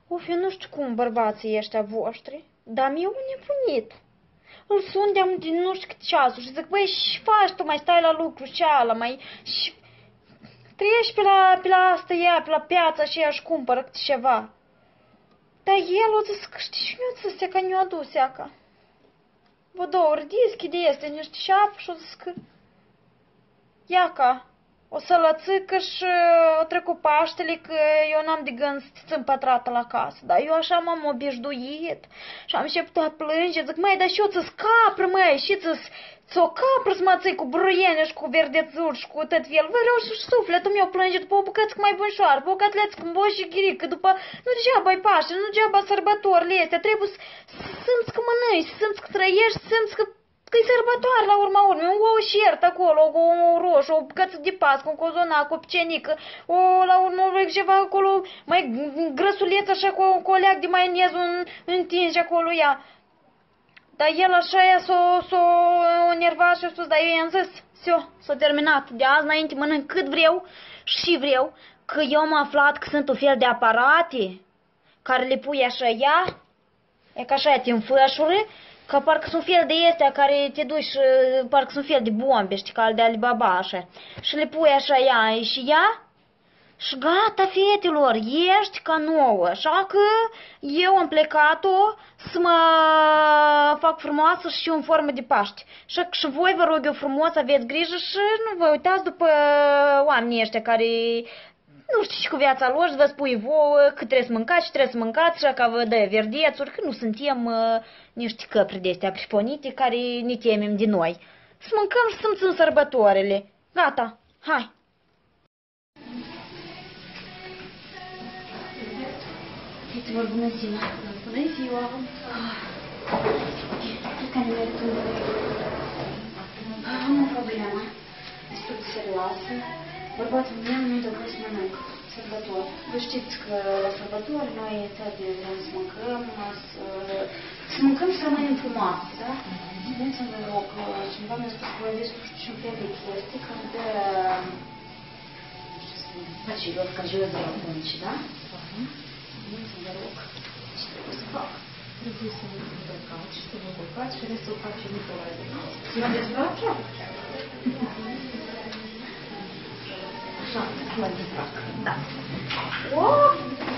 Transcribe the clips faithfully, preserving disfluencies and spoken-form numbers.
Uf, eu nu știu cum bărbații ăștia voștri, dar mi-e un nebunit. Îl sun de-am de nu știu câte ceasuri și zic, băi, și faci tu, mai stai la lucru și ala, mai... Și... trăiești pe la, pe la asta ea, pe la piața și ea și cumpără câte ceva. Dar el o zis că știi și mi-a zis că ne-o adus aca. Vă două ori deschide este niște șapă și o zis că... Iaca, o să lățică și o trecut Paștele că eu n-am de gând să te țin pătrată la casă. Dar eu așa m-am obișnuit și am început a plânge. Zic, măi, dar și eu ți-s capră, măi, și ți-s o capră să mă ții cu bruiene și cu verdețuri și cu tot fel. Vă rău și sufletul meu plânge după o bucățică mai bunșoară, pe o catleță cu boș și ghirică, după... Nu degeaba-i Paște, nu degeaba sărbătorile astea, trebuie să simți că mănânci, să simți că trăiești, să simți că... Că-i sărbătoare la urma urmei, un ou șert acolo, o roșu, o bucăță de pască, un cozonac, o pcenică, o, la urmă ceva acolo, mai grăsuleț așa cu, cu o leac de maioneză întinge acolo ea. Dar el așa ea s-o s-o enervat și a spus, dar eu i-am zis, s-a terminat, de azi înainte mănânc cât vreau și vreau, că eu am aflat că sunt un fel de aparate care le pui așa ea, e ca așa te înfășură, că parcă sunt fel de astea care te duci, parcă sunt fel de bombe, știi, ca de Alibaba, așa. Și le pui așa ea și ea și gata, fetelor, ești ca nouă. Așa că eu am plecat-o să mă fac frumoasă și în formă de Paște. Așa că și voi vă rog eu frumos, aveți grijă și nu vă uitați după oamenii ăștia care... Nu știu și cu viața lor, să vă spui vouă că trebuie să mâncați și trebuie să mâncați și că vă dă verdețuri, că nu suntem uh, niște căpri de astea priponite care ne temem de noi. Să mâncăm și să-mi țin sărbătorile. Gata, hai! Fetelor, bună ziua! Bună ziua! Care merg în am o problemă destul de serioasă. Bărbatul meu nu-i dă să mănânc sărbători. Vă știți că la sărbători noi toate vrem să mâncăm, să, să mâncăm și să rămânem frumoase, da? Spuneți-mi, vă rog, cineva mi-a spus că vă aveți nu știu ce fel de chestii când facilor căjiuri de la punci, da? Spuneți-mi, vă rog, ce trebuie să fac? Trebuie să vă îmbrăcați și să vă culcați și restul face Nicolae de nou. Să vă dezbracă? Așa, mă dezbrac, da. Oh!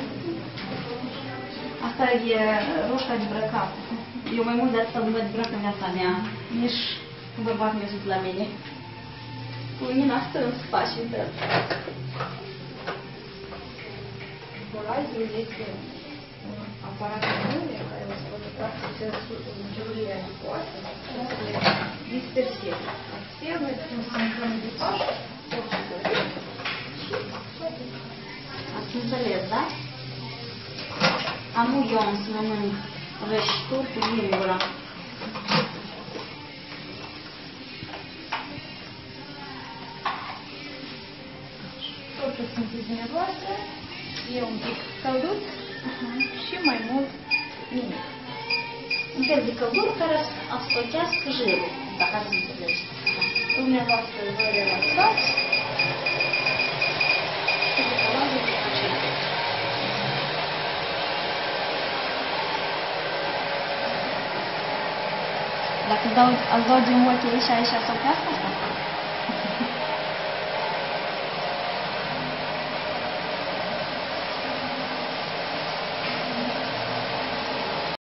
Asta e roșca de brăcat. Eu mai mult de atâta nu mă dezbrac în viața mea. Nici cu bărbatul meu sunt la mine. Cu mine asta îmi face de Bolazul este un aparat anume care o să vă facă în celurile adipoase să le disperseze. Astfel, noi putem să mâncăm de Paște, orice dorim. Ați înțeles, da? Am eu am să mănânc rășituri cu lingura. Tot ce simțiți dumneavoastră e un pic călduț și mai mult nimic. Un fel de căldură care ascotească jирul, dacă ați înțeles. Dumneavoastră vă relaxați. Dacă dau, îl dau din ochii și aici să oprească asta?